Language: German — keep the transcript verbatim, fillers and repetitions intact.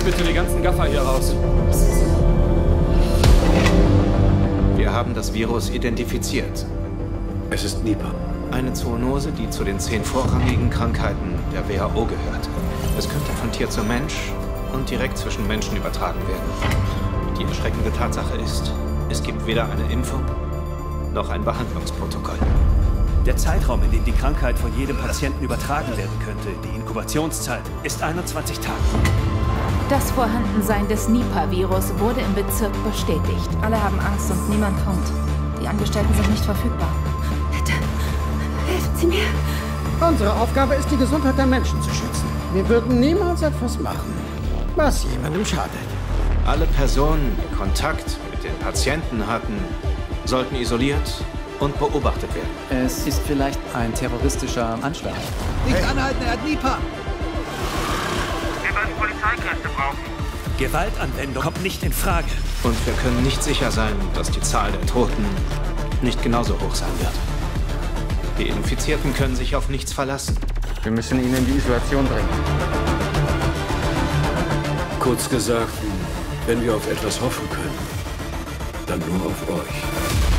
Besorgt bitte die ganzen Gaffer hier raus. Wir haben das Virus identifiziert. Es ist Nipah. Eine Zoonose, die zu den zehn vorrangigen Krankheiten der W H O gehört. Es könnte von Tier zu Mensch und direkt zwischen Menschen übertragen werden. Die erschreckende Tatsache ist, es gibt weder eine Impfung noch ein Behandlungsprotokoll. Der Zeitraum, in dem die Krankheit von jedem Patienten übertragen werden könnte, die Inkubationszeit, ist einundzwanzig Tage. Das Vorhandensein des Nipah-Virus wurde im Bezirk bestätigt. Alle haben Angst und niemand kommt. Die Angestellten sind nicht verfügbar. Bitte, helfen Sie mir. Unsere Aufgabe ist, die Gesundheit der Menschen zu schützen. Wir würden niemals etwas machen, was jemandem schadet. Alle Personen, die Kontakt mit den Patienten hatten, sollten isoliert und beobachtet werden. Es ist vielleicht ein terroristischer Anschlag. Nicht hey. Anhalten, er hat Nipah! Wir werden Polizeikräfte brauchen. Gewaltanwendung kommt nicht in Frage. Und wir können nicht sicher sein, dass die Zahl der Toten nicht genauso hoch sein wird. Die Infizierten können sich auf nichts verlassen. Wir müssen ihn in die Isolation bringen. Kurz gesagt, wenn wir auf etwas hoffen können, dann nur auf euch.